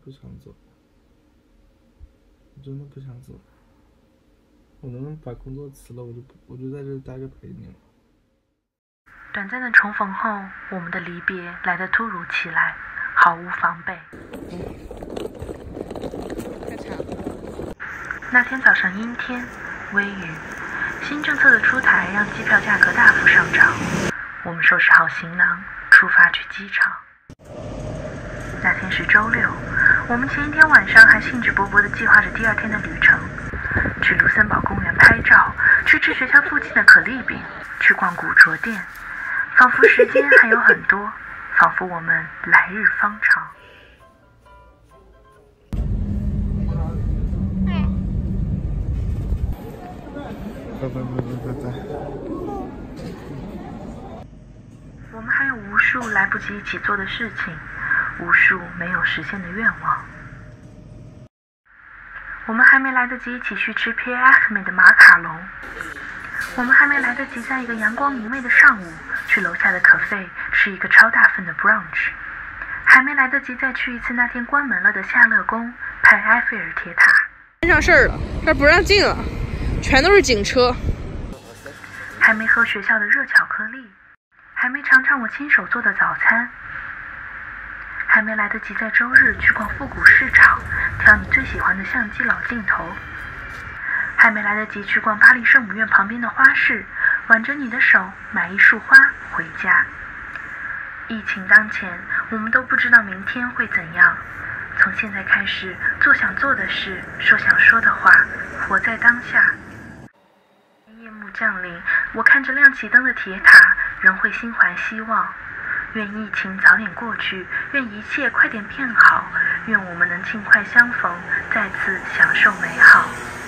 不想走，我真的不想走。我能不能把工作辞了，我就在这里待着陪你了。 短暂的重逢后，我们的离别来得突如其来，毫无防备。 太惨了。 那天早上阴天微雨，新政策的出台让机票价格大幅上涨。我们收拾好行囊，出发去机场。那天是周六，我们前一天晚上还兴致勃勃地计划着第二天的旅程，去卢森堡公园拍照，去吃学校附近的可丽饼，去逛古着店，仿佛时间还有很多，仿佛我们来日方长。 拜。 我们还有无数来不及一起做的事情，无数没有实现的愿望。我们还没来得及一起去吃 Pierre Ahmed 的马卡龙，我们还没来得及在一个阳光明媚的上午去楼下的可费吃一个超大份的 brunch， 还没来得及再去一次那天关门了的夏乐宫拍埃菲尔铁塔。 摊上事儿了，这不让进了，全都是警车。 还没喝学校的热巧克力，还没尝尝我亲手做的早餐，还没来得及在周日去逛复古市场，挑你最喜欢的相机老镜头，还没来得及去逛巴黎圣母院旁边的花市，挽着你的手买一束花回家。疫情当前，我们都不知道明天会怎样。从现在开始，做想做的事，说想说的话，活在当下。夜幕降临，我看着亮起灯的铁塔，仍会心怀希望。愿疫情早点过去，愿一切快点变好，愿我们能尽快相逢，再次享受美好。